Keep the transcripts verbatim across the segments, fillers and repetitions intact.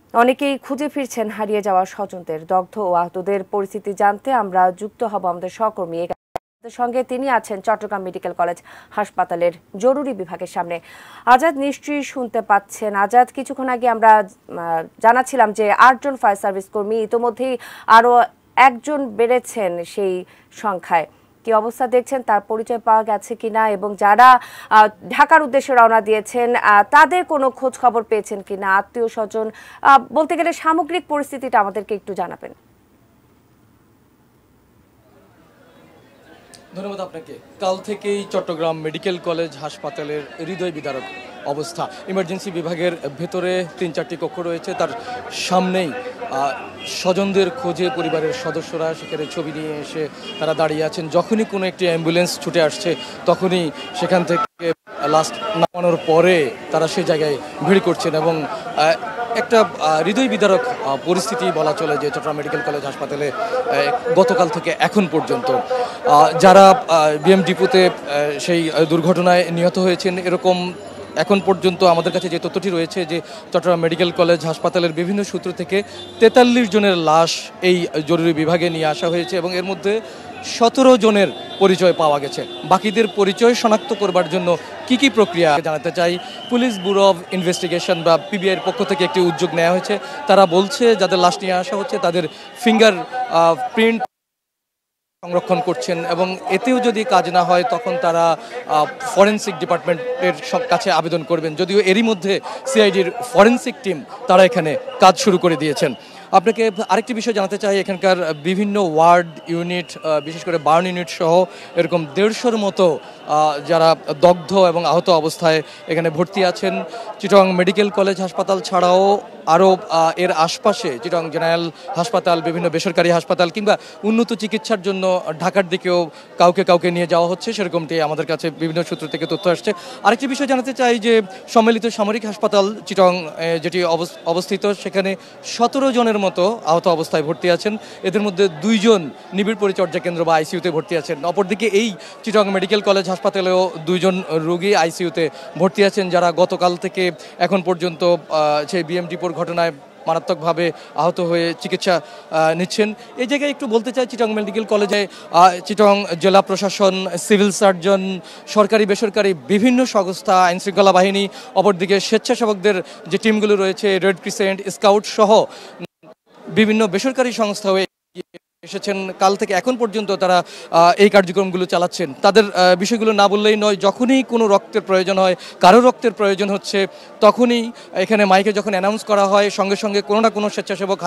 অনেকেই খুঁজে ফিরছেন হারিয়ে যাওয়া স্বজনদের। দগ্ধ ও আহতদের পরিস্থিতি জানতে আমরা যুক্ত হব আমাদের সহকর্মী সঙ্গে। তিনি আছেন চট্টগ্রাম মেডিকেল কলেজ হাসপাতালের জরুরি বিভাগের সামনে। আজাদ, নিশ্চয়ই শুনতে পাচ্ছেন। আজাদ, কিছুক্ষণ আগে আমরা জানাচ্ছিলাম যে আটজন ফায়ার সার্ভিস কর্মী, ইতোমধ্যেই আরো একজন বেড়েছেন সেই সংখ্যায়। কি অবস্থা দেখছেন, তার পরিচয় পাওয়া গেছে কিনা, এবং যারা ঢাকার উদ্দেশ্যে রওনা দিয়েছেন তাদের কোনো খোঁজ খবর পেয়েছেন কিনা, আত্মীয় স্বজন, বলতে গেলে সামগ্রিক পরিস্থিতিটা আমাদেরকে একটু জানাবেন। ধন্যবাদ আপনাকে। কাল থেকেই চট্টগ্রাম মেডিকেল কলেজ হাসপাতালের হৃদয় বিদারক অবস্থা। ইমার্জেন্সি বিভাগের ভেতরে তিন চারটি কক্ষ রয়েছে, তার সামনেই স্বজনদের খোঁজে পরিবারের সদস্যরা সেখানে ছবি নিয়ে এসে তারা দাঁড়িয়ে আছেন। যখনই কোনো একটি অ্যাম্বুলেন্স ছুটে আসছে তখনই সেখান থেকে লাস্ট নামানোর পরে তারা সে জায়গায় ভিড় করছেন এবং একটা হৃদয় বিদারক পরিস্থিতি বলা চলে যে চট্টগ্রাম মেডিকেল কলেজ হাসপাতালে গতকাল থেকে এখন পর্যন্ত যারা বিএম ডিপোতে সেই দুর্ঘটনায় নিহত হয়েছেন, এরকম এখন পর্যন্ত আমাদের কাছে যে তথ্যটি রয়েছে যে চট্টগ্রাম মেডিকেল কলেজ হাসপাতালের বিভিন্ন সূত্র থেকে তেতাল্লিশ জনের লাশ এই জরুরি বিভাগে নিয়ে আসা হয়েছে এবং এর মধ্যে সতেরো জনের পরিচয় পাওয়া গেছে। বাকিদের পরিচয় শনাক্ত করবার জন্য কি কি প্রক্রিয়া জানাতে চাই। পুলিশ ব্যুরো অফ ইনভেস্টিগেশন বা পিবিআইয়ের পক্ষ থেকে একটি উদ্যোগ নেওয়া হয়েছে। তারা বলছে যাদের লাশ নিয়ে আসা হচ্ছে তাদের ফিঙ্গার প্রিন্ট সংরক্ষণ করছেন এবং এতেও যদি কাজ না হয় তখন তারা ফরেনসিক ডিপার্টমেন্টের সব কাছে আবেদন করবেন। যদিও এরই মধ্যে সিআইডির ফরেনসিক টিম তারা এখানে কাজ শুরু করে দিয়েছেন। আপনাকে আরেকটি বিষয় জানাতে চাই, এখানকার বিভিন্ন ওয়ার্ড ইউনিট, বিশেষ করে বার্ন ইউনিট সহ এরকম দেড়শোর মতো যারা দগ্ধ এবং আহত অবস্থায় এখানে ভর্তি আছেন। চিটং মেডিকেল কলেজ হাসপাতাল ছাড়াও আরও এর আশপাশে চিটং জেনারেল হাসপাতাল, বিভিন্ন বেসরকারি হাসপাতাল কিংবা উন্নত চিকিৎসার জন্য ঢাকার দিকেও কাউকে কাউকে নিয়ে যাওয়া হচ্ছে, সেরকমটি আমাদের কাছে বিভিন্ন সূত্র থেকে তথ্য আসছে। আরেকটি বিষয় জানাতে চাই যে সম্মিলিত সামরিক হাসপাতাল চিটং যেটি অবস্থিত সেখানে সতেরো জনের মতো আহত অবস্থায় ভর্তি আছেন। এদের মধ্যে দুইজন নিবিড় পরিচর্যা কেন্দ্র বা আইসিইউতে ভর্তি আছেন। অপরদিকে এই চিটং মেডিকেল কলেজ হাসপাতালেও দুইজন রোগী আইসিইউতে ভর্তি আছেন, যারা গতকাল থেকে এখন পর্যন্ত সেই বিএম ডিপোর ঘটনায় মারাত্মকভাবে আহত হয়ে চিকিৎসা নিচ্ছেন। এই জায়গায় একটু বলতে চাই, চিটং মেডিকেল কলেজে চিটং জেলা প্রশাসন, সিভিল সার্জন, সরকারি বেসরকারি বিভিন্ন সংস্থা, আইনশৃঙ্খলা বাহিনী, অপরদিকে স্বেচ্ছাসেবকদের যে টিমগুলো রয়েছে, রেড ক্রিসেন্ট, স্কাউট সহ বিভিন্ন বেসরকারি সংস্থা হয়ে এসেছেন। কাল থেকে এখন পর্যন্ত তারা এই কার্যক্রমগুলো চালাচ্ছেন। তাদের বিষয়গুলো না বললেই নয়, যখনই কোনো রক্তের প্রয়োজন হয়, কারো রক্তের প্রয়োজন হচ্ছে, তখনই এখানে মাইকে যখন অ্যানাউন্স করা হয় সঙ্গে সঙ্গে কোনো না কোনো স্বেচ্ছাসেবক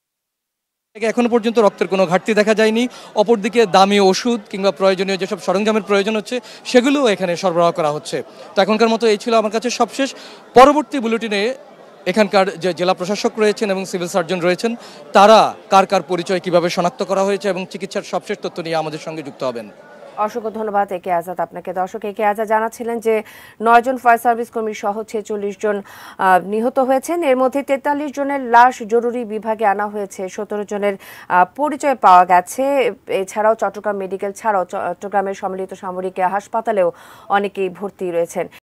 এখনো পর্যন্ত রক্তের কোনো ঘাটতি দেখা যায়নি। অপরদিকে দামি ওষুধ কিংবা প্রয়োজনীয় যেসব সরঞ্জামের প্রয়োজন হচ্ছে সেগুলোও এখানে সরবরাহ করা হচ্ছে। তো এখনকার মতো এই ছিল আমার কাছে সবশেষ। পরবর্তী বুলেটিনে এখানকার যে জেলা প্রশাসক রয়েছেন এবং সিভিল সার্জন রয়েছেন তারা কার কার পরিচয় কিভাবে শনাক্ত করা হয়েছে এবং চিকিৎসার সবশেষ তথ্য নিয়ে আমাদের সঙ্গে যুক্ত হবেন। অসংখ্য ধন্যবাদ একে আজাদ আপনাকে। দর্শক, একে আজাদ জানাচ্ছিলেন যে নয় জন ফায়ার সার্ভিস কর্মী সহ ছেচল্লিশ জন নিহত হয়েছেন। এর মধ্যে তেতাল্লিশ জনের লাশ জরুরি বিভাগে আনা হয়েছে, সতেরো জনের পরিচয় পাওয়া গেছে। এছাড়াও চট্টগ্রাম মেডিকেল ছাড়াও চট্টগ্রামের সম্মিলিত সামরিক হাসপাতালেও অনেকেই ভর্তি রয়েছেন।